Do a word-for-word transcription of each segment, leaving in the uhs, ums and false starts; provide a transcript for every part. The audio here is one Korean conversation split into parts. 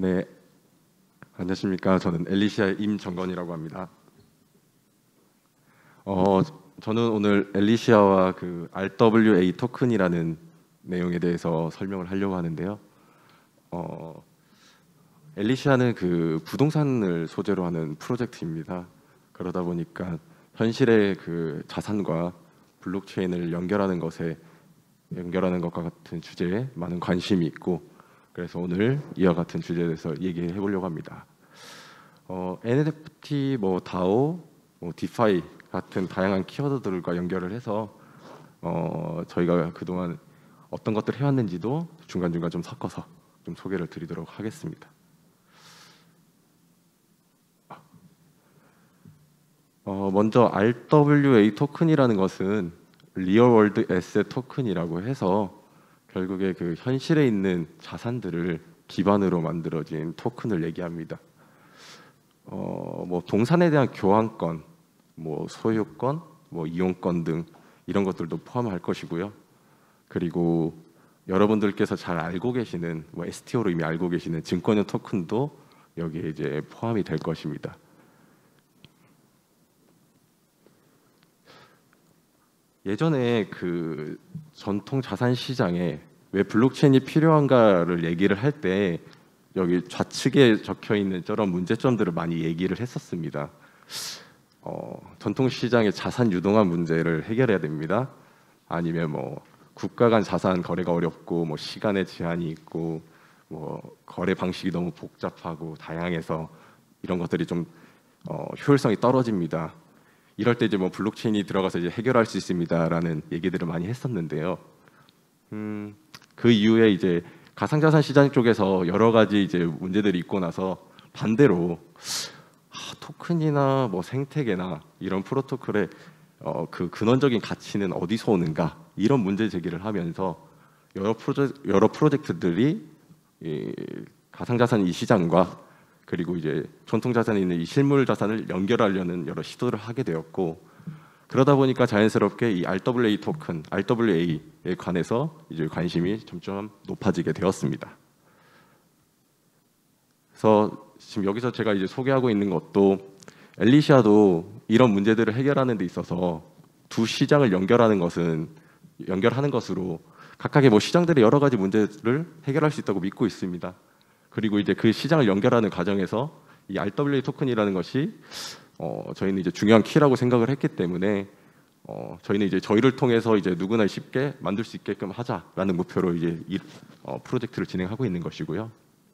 네, 안녕하십니까. 저는 엘리시아의 임정건이라고 합니다. 어, 저는 오늘 엘리시아와 그 알더블유에이 토큰이라는 내용에 대해서 설명을 하려고 하는데요. 어, 엘리시아는 그 부동산을 소재로 하는 프로젝트입니다. 그러다 보니까 현실의 그 자산과 블록체인을 연결하는 것에 연결하는 것과 같은 주제에 많은 관심이 있고, 그래서 오늘 이와 같은 주제에 대해서 얘기해 보려고 합니다. 어, 엔에프티, 뭐 다오, 뭐 디파이 같은 다양한 키워드들과 연결을 해서 어, 저희가 그동안 어떤 것들을 해왔는지도 중간중간 좀 섞어서 좀 소개를 드리도록 하겠습니다. 어, 먼저 알더블유에이 토큰이라는 것은 리얼 월드 에셋 토큰이라고 해서 결국에 그 현실에 있는 자산들을 기반으로 만들어진 토큰을 얘기합니다. 어, 뭐 동산에 대한 교환권, 뭐 소유권, 뭐 이용권 등 이런 것들도 포함할 것이고요. 그리고 여러분들께서 잘 알고 계시는 뭐 에스티오로 이미 알고 계시는 증권형 토큰도 여기에 이제 포함이 될 것입니다. 예전에 그 전통 자산 시장에 왜 블록체인이 필요한가를 얘기를 할 때 여기 좌측에 적혀 있는 저런 문제점들을 많이 얘기를 했었습니다. 어, 전통 시장의 자산 유동화 문제를 해결해야 됩니다. 아니면 뭐 국가 간 자산 거래가 어렵고 뭐 시간의 제한이 있고 뭐 거래 방식이 너무 복잡하고 다양해서 이런 것들이 좀 어, 효율성이 떨어집니다. 이럴 때 이제 뭐 블록체인이 들어가서 이제 해결할 수 있습니다라는 얘기들을 많이 했었는데요. 음, 그 이후에 이제 가상자산 시장 쪽에서 여러 가지 이제 문제들이 있고 나서 반대로 아, 토큰이나 뭐 생태계나 이런 프로토콜의 어, 그 근원적인 가치는 어디서 오는가 이런 문제 제기를 하면서 여러 프로젝 여러 프로젝트들이 이 가상자산 이 시장과 그리고 이제 전통 자산에 있는 이 실물 자산을 연결하려는 여러 시도를 하게 되었고, 그러다 보니까 자연스럽게 이 알더블유에이 토큰, 알더블유에이에 관해서 이제 관심이 점점 높아지게 되었습니다. 그래서 지금 여기서 제가 이제 소개하고 있는 것도 엘리시아도 이런 문제들을 해결하는 데 있어서 두 시장을 연결하는 것은 연결하는 것으로 각각의 뭐 시장들의 여러 가지 문제를 해결할 수 있다고 믿고 있습니다. 그리고 이제 그 시장을 연결하는 과정에서 이 알더블유에이 토큰이라는 것이 어, 저희는 이제 중요한 키라고 생각을 했기 때문에 어, 저희는 이제 저희를 통해서 이제 누구나 쉽게 만들 수 있게끔 하자라는 목표로 이제 이 어, 프로젝트를 진행하고 있는 것이고요.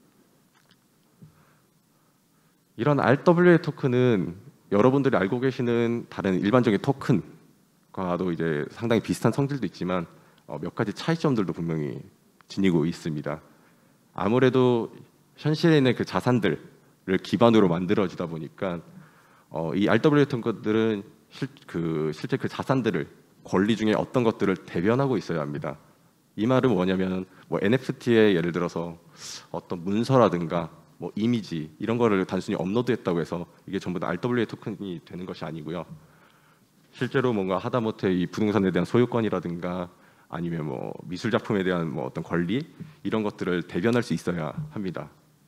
이런 알더블유에이 토큰은 여러분들이 알고 계시는 다른 일반적인 토큰과도 이제 상당히 비슷한 성질도 있지만 어, 몇 가지 차이점들도 분명히 지니고 있습니다. 아무래도 현실에 있는 그 자산들을 기반으로 만들어지다 보니까 어, 이 알더블유에이 토큰들은 실, 그, 실제 그 자산들을 권리 중에 어떤 것들을 대변하고 있어야 합니다. 이 말은 뭐냐면 뭐 엔에프티에 예를 들어서 어떤 문서라든가 뭐 이미지 이런 거를 단순히 업로드했다고 해서 이게 전부 다 알더블유에이 토큰이 되는 것이 아니고요. 실제로 뭔가 하다못해 이 부동산에 대한 소유권이라든가 아니면 뭐 미술 작품에 대한 뭐 어떤 권리 이런 것들을 대변할 수 있어야 합니다.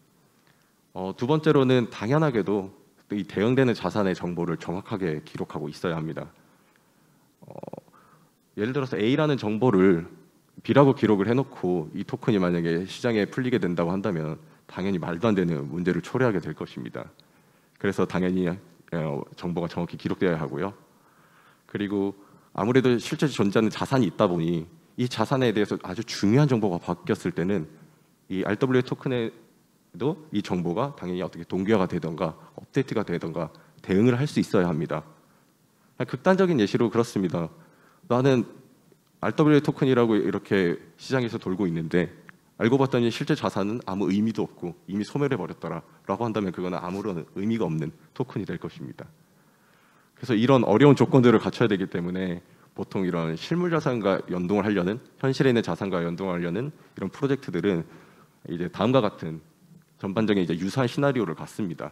어, 두 번째로는 당연하게도 이 대응되는 자산의 정보를 정확하게 기록하고 있어야 합니다. 어, 예를 들어서 A라는 정보를 B라고 기록을 해놓고 이 토큰이 만약에 시장에 풀리게 된다고 한다면 당연히 말도 안 되는 문제를 초래하게 될 것입니다. 그래서 당연히 어, 정보가 정확히 기록되어야 하고요. 그리고 아무래도 실제 존재하는 자산이 있다 보니 이 자산에 대해서 아주 중요한 정보가 바뀌었을 때는 이 알더블유에이 토큰에도 이 정보가 당연히 어떻게 동기화가 되던가 업데이트가 되던가 대응을 할 수 있어야 합니다. 극단적인 예시로 그렇습니다. 나는 알더블유에이 토큰이라고 이렇게 시장에서 돌고 있는데 알고 봤더니 실제 자산은 아무 의미도 없고 이미 소멸해 버렸더라 라고 한다면 그거는 아무런 의미가 없는 토큰이 될 것입니다. 그래서 이런 어려운 조건들을 갖춰야 되기 때문에 보통 이런 실물 자산과 연동을 하려는 현실에 있는 자산과 연동하려는 이런 프로젝트들은 이제 다음과 같은 전반적인 이제 유사한 시나리오를 갖습니다.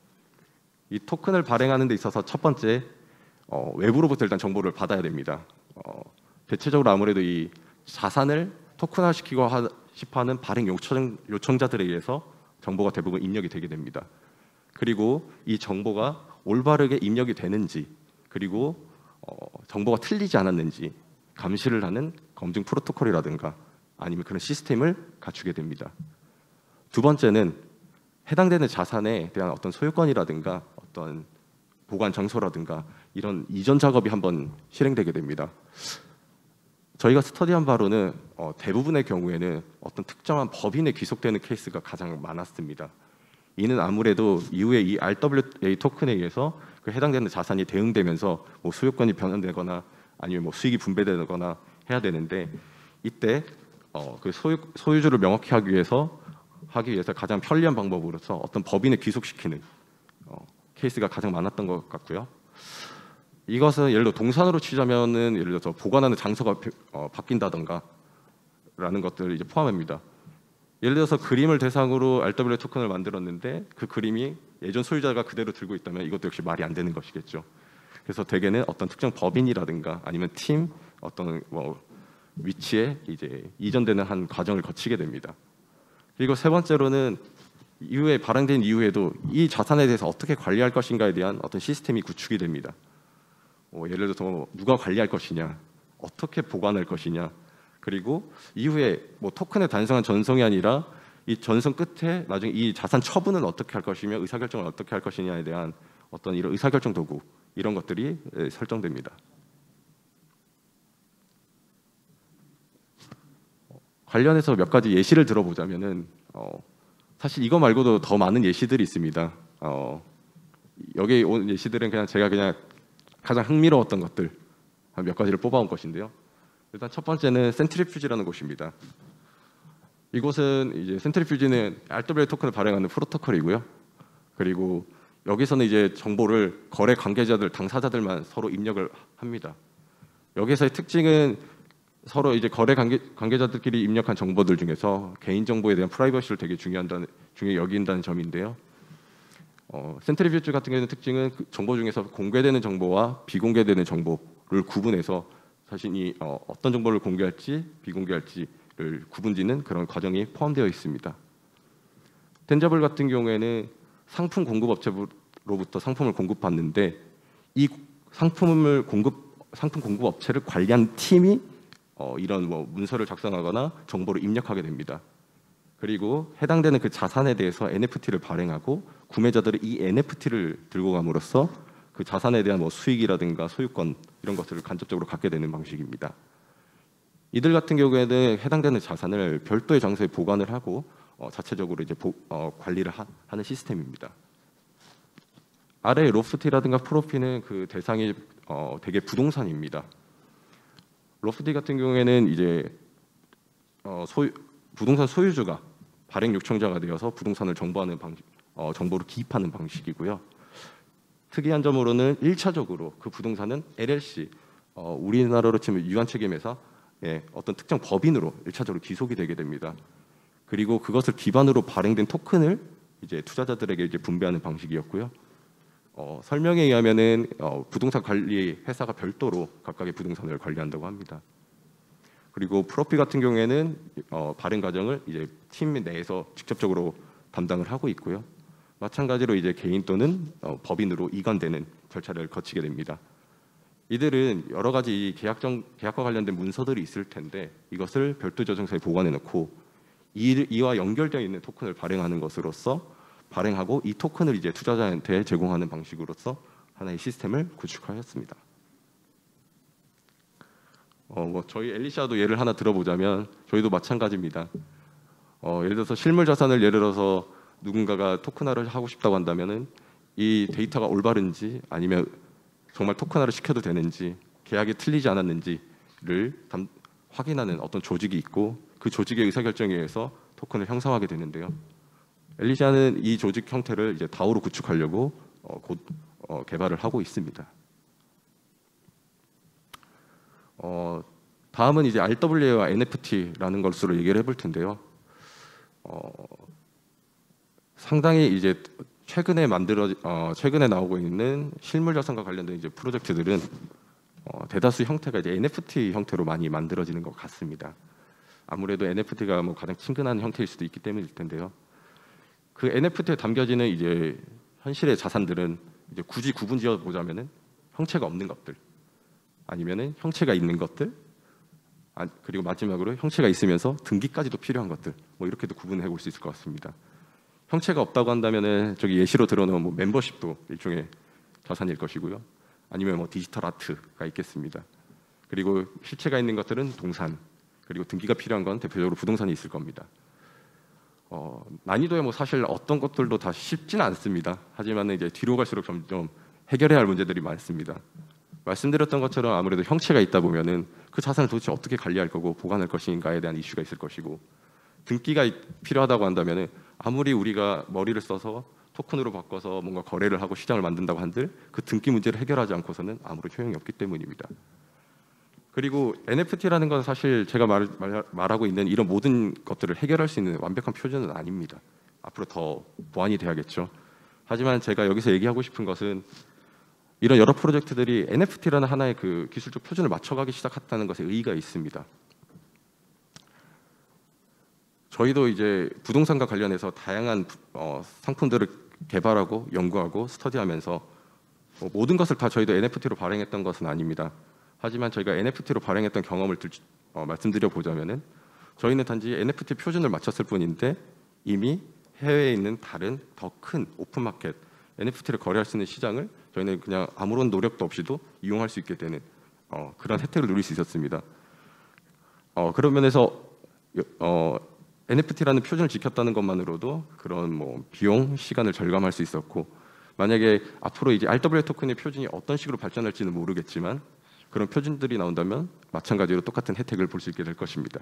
이 토큰을 발행하는 데 있어서 첫 번째 어, 외부로부터 일단 정보를 받아야 됩니다. 어, 대체적으로 아무래도 이 자산을 토큰화시키고 싶어하는 발행 요청, 요청자들에 의해서 정보가 대부분 입력이 되게 됩니다. 그리고 이 정보가 올바르게 입력이 되는지, 그리고 어, 정보가 틀리지 않았는지 감시를 하는 검증 프로토콜이라든가 아니면 그런 시스템을 갖추게 됩니다. 두 번째는 해당되는 자산에 대한 어떤 소유권이라든가 어떤 보관 장소라든가 이런 이전 작업이 한번 실행되게 됩니다. 저희가 스터디한 바로는 어, 대부분의 경우에는 어떤 특정한 법인에 귀속되는 케이스가 가장 많았습니다. 이는 아무래도 이후에 이 알더블유에이 토큰에 의해서 그 해당되는 자산이 대응되면서 뭐 소유권이 변환되거나 아니면 뭐 수익이 분배되거나 해야 되는데, 이때 어, 그 소유, 소유주를 명확히 하기 위해서 하기 위해서 가장 편리한 방법으로서 어떤 법인에 귀속시키는 어, 케이스가 가장 많았던 것 같고요. 이것은 예를 들어 동산으로 치자면은 예를 들어서 보관하는 장소가 어, 바뀐다던가 라는 것들을 이제 포함합니다. 예를 들어서 그림을 대상으로 알더블유에이 토큰을 만들었는데 그 그림이 예전 소유자가 그대로 들고 있다면 이것도 역시 말이 안 되는 것이겠죠. 그래서 대개는 어떤 특정 법인이라든가 아니면 팀 어떤 뭐 위치에 이제 이전되는 한 과정을 거치게 됩니다. 그리고 세 번째로는 이후에 발행된 이후에도 이 자산에 대해서 어떻게 관리할 것인가에 대한 어떤 시스템이 구축이 됩니다. 뭐 예를 들어서 뭐 누가 관리할 것이냐, 어떻게 보관할 것이냐, 그리고 이후에 뭐 토큰의 단순한 전송이 아니라 이 전송 끝에 나중에 이 자산 처분은 어떻게 할 것이며 의사결정을 어떻게 할 것이냐에 대한 어떤 이런 의사결정 도구, 이런 것들이 설정됩니다. 관련해서 몇 가지 예시를 들어보자면은 어, 사실 이거 말고도 더 많은 예시들이 있습니다. 어, 여기 온 예시들은 그냥 제가 그냥 가장 흥미로웠던 것들 한 몇 가지를 뽑아온 것인데요. 일단 첫 번째는 센트리퓨지라는 곳입니다. 이곳은 이제 센트리퓨지는 알더블유에이 토큰을 발행하는 프로토콜이고요. 그리고 여기서는 이제 정보를 거래 관계자들, 당사자들만 서로 입력을 합니다. 여기서의 특징은 서로 이제 거래 관계, 관계자들끼리 입력한 정보들 중에서 개인 정보에 대한 프라이버시를 되게 중요한다는, 중요히 여긴다는 점인데요. 어, 센트리퓨지 같은 경우는 특징은 그 정보 중에서 공개되는 정보와 비공개되는 정보를 구분해서 자신이 어, 어떤 정보를 공개할지 비공개할지를 구분짓는 그런 과정이 포함되어 있습니다. 텐저블 같은 경우에는 상품 공급업체로부터 상품을 공급받는데 이 상품을 공급 상품 공급업체를 관리한 팀이 어, 이런 뭐 문서를 작성하거나 정보를 입력하게 됩니다. 그리고 해당되는 그 자산에 대해서 엔에프티를 발행하고 구매자들이 이 엔에프티를 들고 감으로써 그 자산에 대한 뭐 수익이라든가 소유권 이런 것들을 간접적으로 갖게 되는 방식입니다. 이들 같은 경우에는 해당되는 자산을 별도의 장소에 보관을 하고 어, 자체적으로 이제 보, 어, 관리를 하, 하는 시스템입니다. 아래 로프티라든가 프로피는 그 대상이 어, 대개 부동산입니다. 로프티 같은 경우에는 이제 어, 소유, 부동산 소유주가 발행 요청자가 되어서 부동산을 정보하는 방식, 어, 정보를 기입하는 방식이고요. 특이한 점으로는 일차적으로 그 부동산은 엘엘씨, 어, 우리나라로 치면 유한책임회사 예, 어떤 특정 법인으로 일차적으로 귀속이 되게 됩니다. 그리고 그것을 기반으로 발행된 토큰을 이제 투자자들에게 이제 분배하는 방식이었고요. 어, 설명에 의하면은 어, 부동산 관리 회사가 별도로 각각의 부동산을 관리한다고 합니다. 그리고 프로피 같은 경우에는 어, 발행 과정을 이제 팀 내에서 직접적으로 담당을 하고 있고요. 마찬가지로 이제 개인 또는 어, 법인으로 이관되는 절차를 거치게 됩니다. 이들은 여러 가지 계약정, 계약과 관련된 문서들이 있을 텐데 이것을 별도 저장소에 보관해 놓고 이, 이와 연결되어 있는 토큰을 발행하는 것으로서 발행하고 이 토큰을 이제 투자자한테 제공하는 방식으로서 하나의 시스템을 구축하였습니다. 어, 뭐 저희 엘리샤도 예를 하나 들어보자면 저희도 마찬가지입니다. 어, 예를 들어서 실물 자산을 예를 들어서 누군가가 토큰화를 하고 싶다고 한다면은 이 데이터가 올바른지 아니면 정말 토큰화를 시켜도 되는지 계약이 틀리지 않았는지를 담, 확인하는 어떤 조직이 있고 그 조직의 의사결정에 의해서 토큰을 형성하게 되는데요. 엘리샤는 이 조직 형태를 이제 다오로 구축하려고 어, 곧 어, 개발을 하고 있습니다. 어, 다음은 이제 알더블유에이와 엔에프티라는 것으로 얘기를 해볼 텐데요. 어, 상당히 이제 최근에 만들어 어, 최근에 나오고 있는 실물 자산과 관련된 이제 프로젝트들은 어, 대다수 형태가 이제 엔에프티 형태로 많이 만들어지는 것 같습니다. 아무래도 엔에프티가 뭐 가장 친근한 형태일 수도 있기 때문일 텐데요. 그 엔에프티에 담겨지는 이제 현실의 자산들은 이제 굳이 구분지어 보자면은 형체가 없는 것들, 아니면은 형체가 있는 것들, 아, 그리고 마지막으로 형체가 있으면서 등기까지도 필요한 것들, 뭐 이렇게도 구분해 볼 수 있을 것 같습니다. 형체가 없다고 한다면은 저기 예시로 들어놓은 뭐 멤버십도 일종의 자산일 것이고요. 아니면 뭐 디지털 아트가 있겠습니다. 그리고 실체가 있는 것들은 동산, 그리고 등기가 필요한 건 대표적으로 부동산이 있을 겁니다. 어, 난이도에 뭐 사실 어떤 것들도 다 쉽지는 않습니다. 하지만 이제 뒤로 갈수록 점점 해결해야 할 문제들이 많습니다. 말씀드렸던 것처럼 아무래도 형체가 있다 보면은 그 자산을 도대체 어떻게 관리할 거고 보관할 것인가에 대한 이슈가 있을 것이고, 등기가 필요하다고 한다면은 아무리 우리가 머리를 써서 토큰으로 바꿔서 뭔가 거래를 하고 시장을 만든다고 한들 그 등기 문제를 해결하지 않고서는 아무런 효용이 없기 때문입니다. 그리고 엔에프티라는 건 사실 제가 말, 말, 말하고 있는 이런 모든 것들을 해결할 수 있는 완벽한 표준은 아닙니다. 앞으로 더 보완이 돼야겠죠. 하지만 제가 여기서 얘기하고 싶은 것은 이런 여러 프로젝트들이 엔에프티라는 하나의 그 기술적 표준을 맞춰가기 시작했다는 것에 의의가 있습니다. 저희도 이제 부동산과 관련해서 다양한 어, 상품들을 개발하고 연구하고 스터디하면서 뭐 모든 것을 다 저희도 엔에프티로 발행했던 것은 아닙니다. 하지만 저희가 엔에프티로 발행했던 경험을 들, 어, 말씀드려 보자면은 저희는 단지 엔에프티 표준을 맞췄을 뿐인데 이미 해외에 있는 다른 더 큰 오픈마켓 엔에프티를 거래할 수 있는 시장을 저희는 그냥 아무런 노력도 없이도 이용할 수 있게 되는 어, 그런 혜택을 누릴 수 있었습니다. 어, 그런 면에서 어, 엔에프티라는 표준을 지켰다는 것만으로도 그런 뭐 비용, 시간을 절감할 수 있었고, 만약에 앞으로 이제 알더블유에이 토큰의 표준이 어떤 식으로 발전할지는 모르겠지만 그런 표준들이 나온다면 마찬가지로 똑같은 혜택을 볼 수 있게 될 것입니다.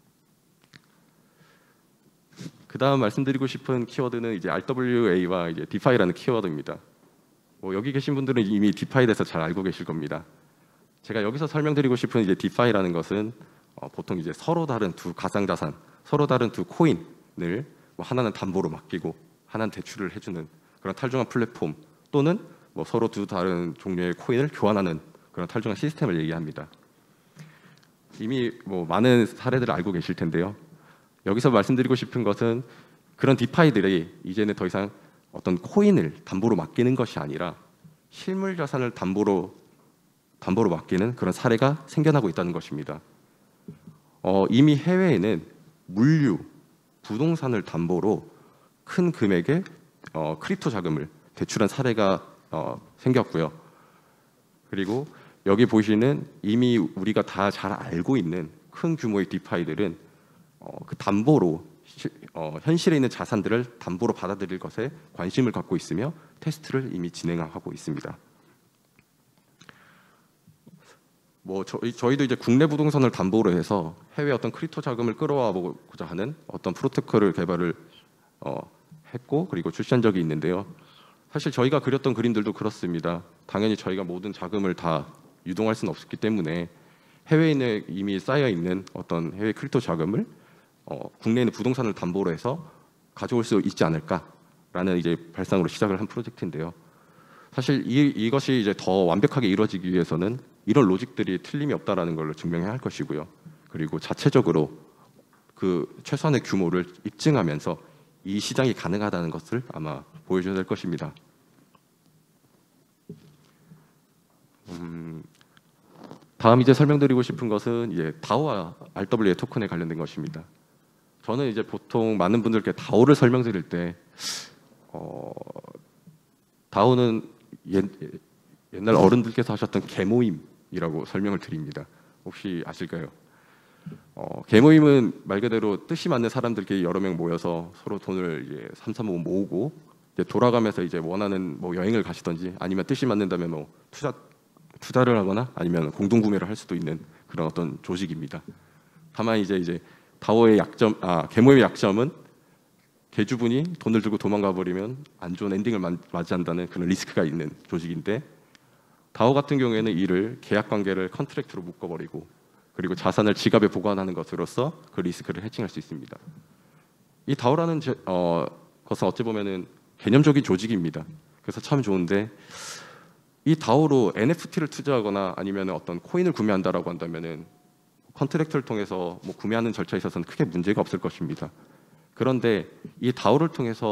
그 다음 말씀드리고 싶은 키워드는 이제 알더블유에이와 이제 디파이라는 키워드입니다. 뭐 여기 계신 분들은 이미 디파이에 대해서 잘 알고 계실 겁니다. 제가 여기서 설명드리고 싶은 이제 디파이라는 것은 어, 보통 이제 서로 다른 두 가상자산, 서로 다른 두 코인을 뭐 하나는 담보로 맡기고 하나는 대출을 해주는 그런 탈중앙 플랫폼, 또는 뭐 서로 두 다른 종류의 코인을 교환하는 그런 탈중앙 시스템을 얘기합니다. 이미 뭐 많은 사례들을 알고 계실 텐데요. 여기서 말씀드리고 싶은 것은 그런 디파이들이 이제는 더 이상 어떤 코인을 담보로 맡기는 것이 아니라 실물 자산을 담보로 담보로 맡기는 그런 사례가 생겨나고 있다는 것입니다. 어, 이미 해외에는 물류, 부동산을 담보로 큰 금액의 어, 크립토 자금을 대출한 사례가 어, 생겼고요. 그리고 여기 보시는 이미 우리가 다 잘 알고 있는 큰 규모의 디파이들은 어, 그 담보로 시, 어, 현실에 있는 자산들을 담보로 받아들일 것에 관심을 갖고 있으며 테스트를 이미 진행하고 있습니다. 뭐 저희, 저희도 이제 국내 부동산을 담보로 해서 해외 어떤 크립토 자금을 끌어와 보고자 하는 어떤 프로토콜을 개발을 어, 했고 그리고 출시한 적이 있는데요. 사실 저희가 그렸던 그림들도 그렇습니다. 당연히 저희가 모든 자금을 다 유동할 수는 없었기 때문에 해외에 이미 쌓여 있는 어떤 해외 크립토 자금을 어, 국내에 있는 부동산을 담보로 해서 가져올 수 있지 않을까라는 이제 발상으로 시작을 한 프로젝트인데요. 사실 이, 이것이 이제 더 완벽하게 이루어지기 위해서는 이런 로직들이 틀림이 없다라는 걸 증명해야 할 것이고요. 그리고 자체적으로 그 최소한의 규모를 입증하면서 이 시장이 가능하다는 것을 아마 보여줘야 될 것입니다. 음, 다음 이제 설명드리고 싶은 것은 이제 다오와 알더블유에이 토큰에 관련된 것입니다. 저는 이제 보통 많은 분들께 다오를 설명드릴 때 어, 다오는 옛, 옛날 어른들께서 하셨던 계모임이라고 설명을 드립니다. 혹시 아실까요? 어, 계모임은 말 그대로 뜻이 맞는 사람들끼리 여러 명 모여서 서로 돈을 이제 삼삼오오 모으고 이제 돌아가면서 이제 원하는 뭐 여행을 가시던지 아니면 뜻이 맞는다면 뭐 투자 투자를 하거나 아니면 공동 구매를 할 수도 있는 그런 어떤 조직입니다. 다만 이제 이제 다오의 약점, 아 계모임의 약점은 개주분이 돈을 들고 도망가 버리면 안 좋은 엔딩을 맞이한다는 그런 리스크가 있는 조직인데, 다오 같은 경우에는 이를 계약 관계를 컨트랙트로 묶어버리고 그리고 자산을 지갑에 보관하는 것으로서 그 리스크를 해칭할 수 있습니다. 이 다오라는 제, 어, 것은 어찌 보면은 개념적인 조직입니다. 그래서 참 좋은데 이 다오로 엔에프티를 투자하거나 아니면 어떤 코인을 구매한다라고 한다면은 컨트랙트를 통해서 뭐 구매하는 절차에 있어서는 크게 문제가 없을 것입니다. 그런데 이 다오를 통해서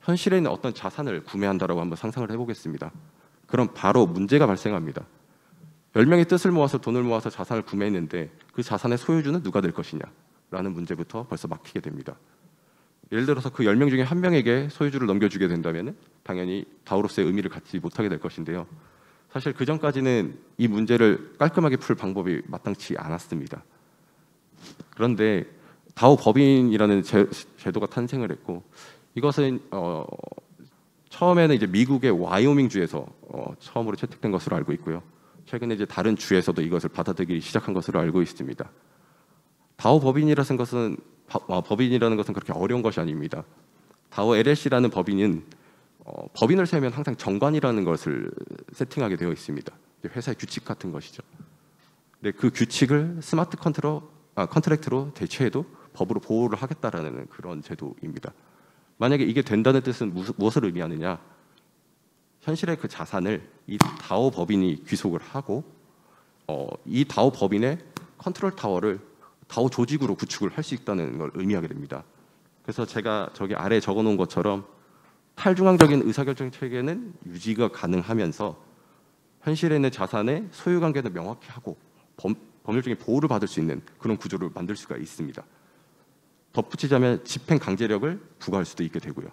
현실에 있는 어떤 자산을 구매한다라고 한번 상상을 해보겠습니다. 그럼 바로 문제가 발생합니다. 열 명의 뜻을 모아서 돈을 모아서 자산을 구매했는데 그 자산의 소유주는 누가 될 것이냐 라는 문제부터 벌써 막히게 됩니다. 예를 들어서 그 열 명 중에 한 명에게 소유주를 넘겨주게 된다면 당연히 다오로서의 의미를 갖지 못하게 될 것인데요. 사실 그 전까지는 이 문제를 깔끔하게 풀 방법이 마땅치 않았습니다. 그런데 다오 법인이라는 제, 제도가 탄생을 했고, 이것은 어, 처음에는 이제 미국의 와이오밍 주에서 어, 처음으로 채택된 것으로 알고 있고요. 최근에 이제 다른 주에서도 이것을 받아들이기 시작한 것으로 알고 있습니다. 다오 법인이라는 것은 어, 법인이라는 것은 그렇게 어려운 것이 아닙니다. 다오 엘엘씨라는 법인은 어, 법인을 세우면 항상 정관이라는 것을 세팅하게 되어 있습니다. 회사의 규칙 같은 것이죠. 근데 그 규칙을 스마트 컨트로, 아, 컨트랙트로 대체해도 법으로 보호를 하겠다라는 그런 제도입니다. 만약에 이게 된다는 뜻은 무슨, 무엇을 의미하느냐? 현실의 그 자산을 이 다오 법인이 귀속을 하고 어, 이 다오 법인의 컨트롤 타워를 다오 조직으로 구축을 할 수 있다는 걸 의미하게 됩니다. 그래서 제가 저기 아래에 적어놓은 것처럼 탈중앙적인 의사결정 체계는 유지가 가능하면서 현실에 있는 자산의 소유관계는 명확히 하고 범, 법률적인 보호를 받을 수 있는 그런 구조를 만들 수가 있습니다. 덧붙이자면 집행 강제력을 부과할 수도 있게 되고요.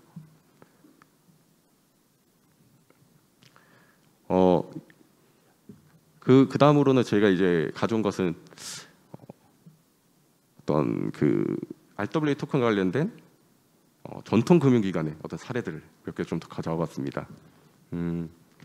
어, 그, 그 다음으로는 저희가 이제 가져온 것은 어떤 그 알더블유에이 토큰과 관련된 어, 전통 금융기관의 어떤 사례들을 몇 개 좀 더 가져와 봤습니다. 음,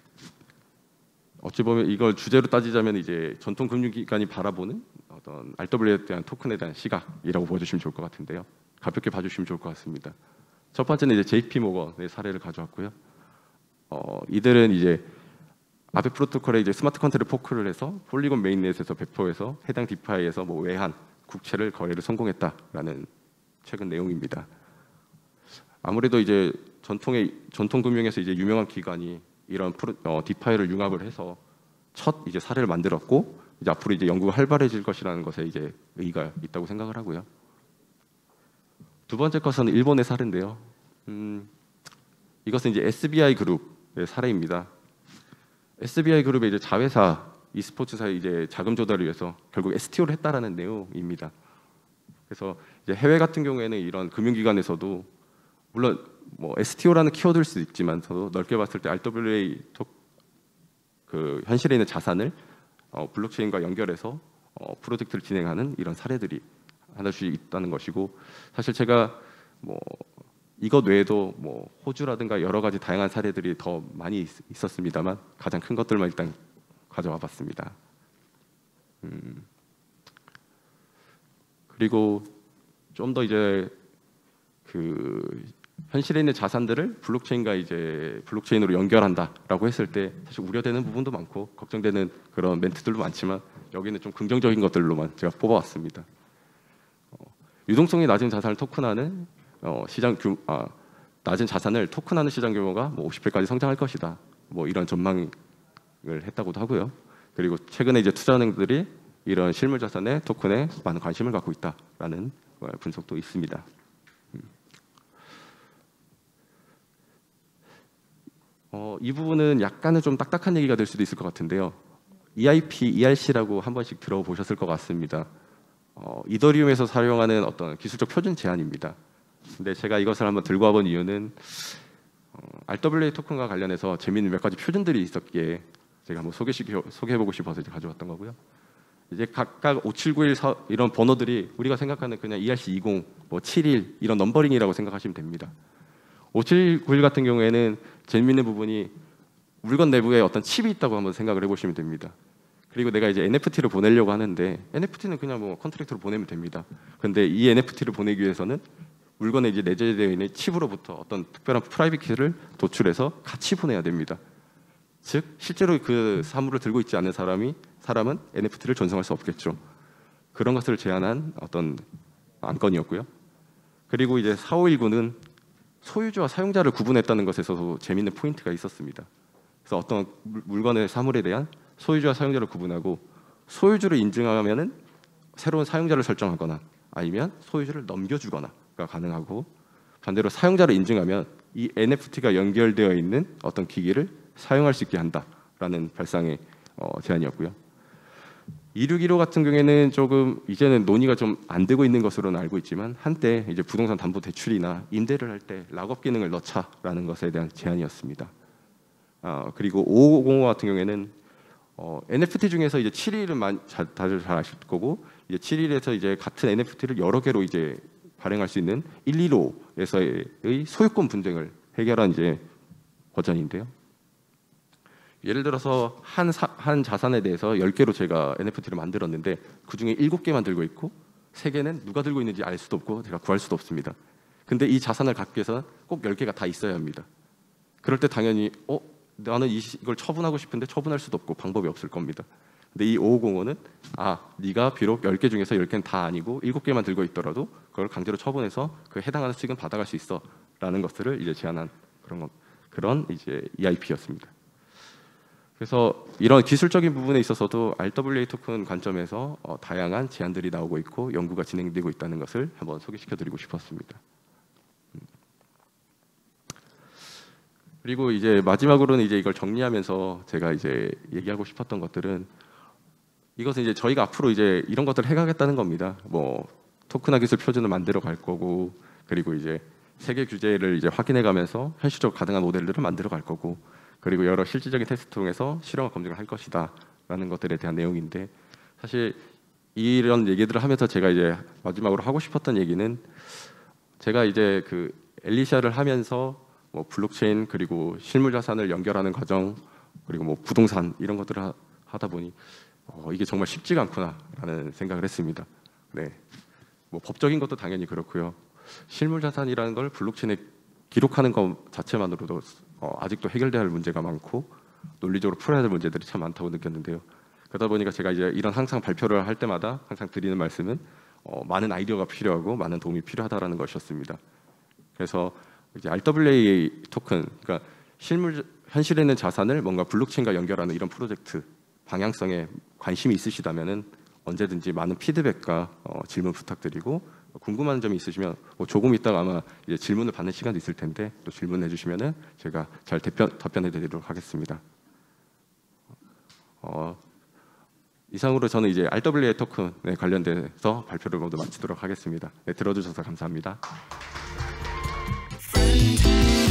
어찌 보면 이걸 주제로 따지자면 이제 전통 금융기관이 바라보는 어떤 알더블유에이에 대한 토큰에 대한 시각이라고 보여주시면 좋을 것 같은데요. 가볍게 봐주시면 좋을 것 같습니다. 첫 번째는 이제 제이피모건의 사례를 가져왔고요. 어, 이들은 이제 아베 프로토콜에 이제 스마트 컨트롤을 포크를 해서 폴리곤 메인넷에서 배포해서 해당 디파이에서 뭐 외환, 국채를 거래를 성공했다라는 최근 내용입니다. 아무래도 이제 전통의 전통 금융에서 이제 유명한 기관이 이런 프로, 어, 디파이를 융합을 해서 첫 이제 사례를 만들었고 이제 앞으로 이제 연구가 활발해질 것이라는 것에 이제 의의가 있다고 생각을 하고요. 두 번째 것은 일본의 사례인데요. 음, 이것은 이제 에스비아이 그룹의 사례입니다. 에스비아이 그룹의 이제 자회사 e스포츠사의 이제 자금 조달을 위해서 결국 에스티오를 했다라는 내용입니다. 그래서 이제 해외 같은 경우에는 이런 금융기관에서도 물론 뭐 에스티오라는 키워드일 수도 있지만 저도 넓게 봤을 때 알더블유에이 그 현실에 있는 자산을 어, 블록체인과 연결해서 어, 프로젝트를 진행하는 이런 사례들이 하나씩 있다는 것이고, 사실 제가 뭐 이것 외에도 뭐 호주라든가 여러 가지 다양한 사례들이 더 많이 있, 있었습니다만 가장 큰 것들만 일단 가져와 봤습니다. 음, 그리고 좀 더 이제 그 현실에 있는 자산들을 블록체인과 이제 블록체인으로 연결한다라고 했을 때 사실 우려되는 부분도 많고 걱정되는 그런 멘트들도 많지만 여기는 좀 긍정적인 것들로만 제가 뽑아왔습니다. 어, 유동성이 낮은 자산을 토큰하는 어, 시장 규, 아, 낮은 자산을 토큰하는 시장 규모가 뭐 오십 배까지 성장할 것이다. 뭐 이런 전망을 했다고도 하고요. 그리고 최근에 이제 투자은행들이 이런 실물 자산의 토큰에 많은 관심을 갖고 있다라는 분석도 있습니다. 어, 이 부분은 약간은 좀 딱딱한 얘기가 될 수도 있을 것 같은데요. 이아이피, 이알씨라고 한 번씩 들어보셨을 것 같습니다. 어, 이더리움에서 사용하는 어떤 기술적 표준 제한입니다. 근데 제가 이것을 한번 들고 와본 이유는 어, 알더블유에이 토큰과 관련해서 재미있는 몇 가지 표준들이 있었기에 제가 한번 소개시켜, 소개해보고 싶어서 이제 가져왔던 거고요. 이제 각각 오칠구일 이런 번호들이 우리가 생각하는 그냥 이알씨 이십, 뭐 칠일 이런 넘버링이라고 생각하시면 됩니다. 오칠구일 같은 경우에는 재미있는 부분이 물건 내부에 어떤 칩이 있다고 한번 생각을 해보시면 됩니다. 그리고 내가 이제 엔에프티를 보내려고 하는데 엔에프티는 그냥 뭐 컨트랙트로 보내면 됩니다. 근데 이 엔에프티를 보내기 위해서는 물건에 이제 내재되어 있는 칩으로부터 어떤 특별한 프라이빗 키를 도출해서 같이 보내야 됩니다. 즉 실제로 그 사물을 들고 있지 않은 사람이 사람은 엔에프티를 전송할 수 없겠죠. 그런 것을 제한한 어떤 안건이었고요. 그리고 이제 사오일구는 소유주와 사용자를 구분했다는 것에서도 재미있는 포인트가 있었습니다. 그래서 어떤 물건의 사물에 대한 소유주와 사용자를 구분하고 소유주를 인증하면은 새로운 사용자를 설정하거나 아니면 소유주를 넘겨주거나가 가능하고 반대로 사용자를 인증하면 이 엔에프티가 연결되어 있는 어떤 기기를 사용할 수 있게 한다라는 발상의 어, 제안이었고요. 이백육십오 같은 경우에는 조금 이제는 논의가 좀 안 되고 있는 것으로는 알고 있지만 한때 이제 부동산 담보 대출이나 임대를 할 때 락업 기능을 넣자라는 것에 대한 제안이었습니다. 어, 그리고 오백오 같은 경우에는 어, 엔에프티 중에서 이제 칠 일은 많이 자, 다들 잘 아실 거고 이제 칠 일에서 이제 같은 엔에프티를 여러 개로 이제 발행할 수 있는 백십오에서의 소유권 분쟁을 해결한 이제 버전인데요. 예를 들어서 한, 사, 한 자산에 대해서 열 개로 제가 엔에프티를 만들었는데 그중에 일곱 개만 들고 있고 세 개는 누가 들고 있는지 알 수도 없고 제가 구할 수도 없습니다. 근데 이 자산을 갖기 위해서는 꼭 열 개가 다 있어야 합니다. 그럴 때 당연히 어? 나는 이걸 처분하고 싶은데 처분할 수도 없고 방법이 없을 겁니다. 근데 이 오백오는 아, 네가 비록 열 개 중에서 열 개는 다 아니고 일곱 개만 들고 있더라도 그걸 강제로 처분해서 그 해당하는 수익은 받아갈 수 있어 라는 것들을 이제 제안한 그런 것, 그런 이제 이아이피였습니다. 그래서 이런 기술적인 부분에 있어서도 알더블유에이 토큰 관점에서 어, 다양한 제안들이 나오고 있고 연구가 진행되고 있다는 것을 한번 소개시켜드리고 싶었습니다. 그리고 이제 마지막으로는 이제 이걸 정리하면서 제가 이제 얘기하고 싶었던 것들은 이것은 이제 저희가 앞으로 이제 이런 것들을 해가겠다는 겁니다. 뭐 토큰화 기술 표준을 만들어 갈 거고 그리고 이제 세계 규제를 이제 확인해가면서 현실적으로 가능한 모델들을 만들어 갈 거고 그리고 여러 실질적인 테스트 통해서 실용화 검증을 할 것이다라는 것들에 대한 내용인데 사실 이런 얘기들을 하면서 제가 이제 마지막으로 하고 싶었던 얘기는 제가 이제 그 엘리시아를 하면서 뭐 블록체인 그리고 실물 자산을 연결하는 과정 그리고 뭐 부동산 이런 것들을 하, 하다 보니 어, 이게 정말 쉽지가 않구나라는 생각을 했습니다. 네, 뭐 법적인 것도 당연히 그렇고요. 실물 자산이라는 걸 블록체인에 기록하는 것 자체만으로도 어, 아직도 해결돼야 할 문제가 많고 논리적으로 풀어야 할 문제들이 참 많다고 느꼈는데요. 그러다 보니까 제가 이제 이런 항상 발표를 할 때마다 항상 드리는 말씀은 어, 많은 아이디어가 필요하고 많은 도움이 필요하다라는 것이었습니다. 그래서 이제 알더블유에이 토큰, 그러니까 실물 현실에 있는 자산을 뭔가 블록체인과 연결하는 이런 프로젝트 방향성에 관심이 있으시다면은 언제든지 많은 피드백과 어, 질문 부탁드리고 궁금한 점이 있으시면 뭐 조금 있다가 아마 이제 질문을 받는 시간도 있을 텐데 또 질문해 주시면은 제가 잘 답변, 답변해 드리도록 하겠습니다. 어, 이상으로 저는 이제 알더블유에이 토큰에 관련돼서 발표를 모두 마치도록 하겠습니다. 네, 들어주셔서 감사합니다.